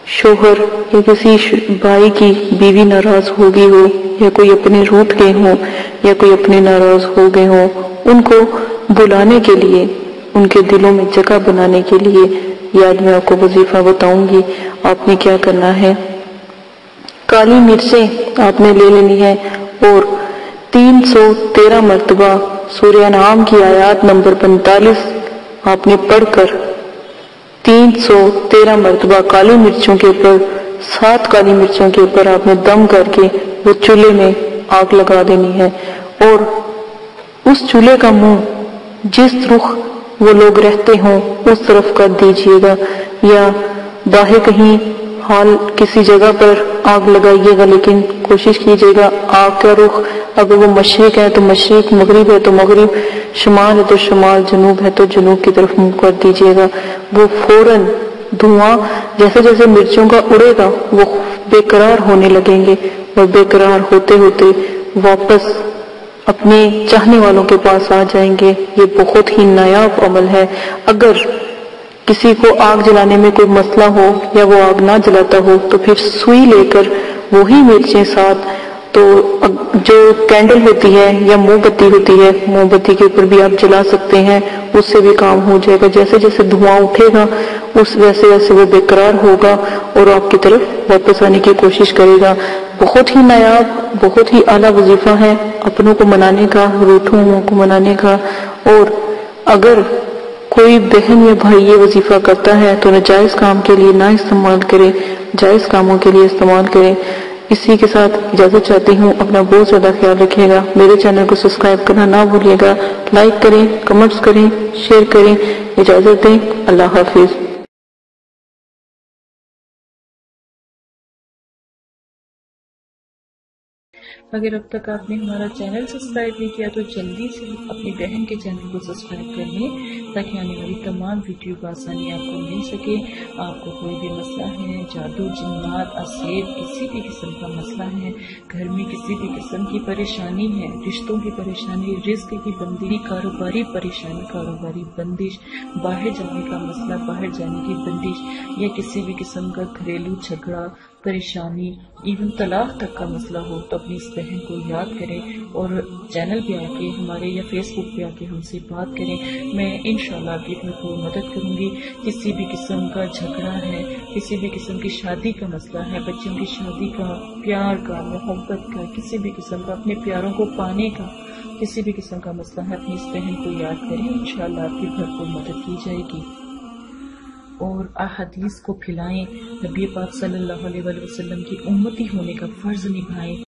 शोहर या किसी भाई की बीवी नाराज हो गई हो, या कोई अपने रूठ गए हो, या कोई अपने नाराज हो गए हो, उनको बुलाने के लिए, उनके दिलों में जगह बनाने के लिए ये आज मैं आपको वजीफा बताऊंगी। आपने क्या करना है, काली मिर्चें आपने ले लेनी है और 313 मरतबा सूरह अनआम की आयत नंबर 45 आपने पढ़कर 313 मरतबा काली मिर्चों के ऊपर, 7 काली मिर्चों के ऊपर आपने दम करके वो चूल्हे में आग लगा देनी है। और उस चूल्हे का मुंह जिस रुख वो लोग रहते हों उस तरफ कर दीजिएगा, या बाहर कहीं हाल किसी जगह पर आग लगाइएगा, लेकिन कोशिश कीजिएगा आग का रुख, अगर वो मशरिक है तो मशरिक, मगरिब है तो मगरिब, शुमाल है तो शुमाल, जनूब है तो जनूब की तरफ मुंह कर दीजिएगा। वो फौरन धुआं जैसे जैसे मिर्चों का उड़ेगा वो बेकरार होने लगेंगे, और बेकरार होते होते वापस अपने चाहने वालों के पास आ जाएंगे। ये बहुत ही नायाब अमल है। अगर किसी को आग जलाने में कोई मसला हो या वो आग ना जलाता हो तो फिर सुई लेकर वही मिर्चें साथ, तो जो कैंडल होती है या मोमबत्ती होती है, मोमबत्ती के ऊपर भी आप जला सकते हैं, उससे भी काम हो जाएगा। जैसे जैसे धुआं उठेगा उस वैसे वैसे वो बेकरार होगा और आपकी तरफ वापस आने की कोशिश करेगा। बहुत ही नायाब, बहुत ही आला वजीफा है अपनों को मनाने का, रूठों को मनाने का। और अगर कोई बहन या भाई ये वजीफा करता है तो नाजायज काम के लिए ना इस्तेमाल करें, जायज कामों के लिए इस्तेमाल करें। इसी के साथ इजाजत चाहती हूँ। अपना बहुत ज्यादा ख्याल रखिएगा। मेरे चैनल को सब्सक्राइब करना ना भूलिएगा। लाइक करें, कमेंट्स करें, शेयर करें। इजाजत दें। अल्लाह हाफिज। अगर अब तक आपने हमारा चैनल सब्सक्राइब नहीं किया तो जल्दी से अपनी बहन के चैनल को सब्सक्राइब कर लें, ताकि आने वाली तमाम वीडियो को आसानी आपको मिल सके। आपको कोई भी मसला है, जादू, जिन्नात, असेब, किसी भी किस्म का मसला है, घर में किसी भी किस्म की परेशानी है, रिश्तों की परेशानी, रिस्क की बंदिश, कारोबारी परेशानी, कारोबारी बंदिश, बाहर जाने का मसला, बाहर जाने की बंदिश, या किसी भी किस्म का घरेलू झगड़ा, परेशानी, इवन तलाक तक का मसला हो, तो अपनी इस बहन को याद करें और चैनल पे आके हमारे या फेसबुक पे आके हमसे बात करें। मैं इंशाल्लाह आपकी भरपूर मदद करूंगी। किसी भी किस्म का झगड़ा है, किसी भी किस्म की शादी का मसला है, बच्चों की शादी का, प्यार का, मोहब्बत का, किसी भी किस्म का अपने प्यारों को पाने का, किसी भी किस्म का मसला है, अपनी इस बहन को याद करें। इंशाल्लाह आपकी भरपूर मदद की जाएगी। और अहदीस को फैलाएं, नबी पाक सल्लल्लाहु अलैहि वसल्लम की उम्मती होने का फर्ज निभाएं।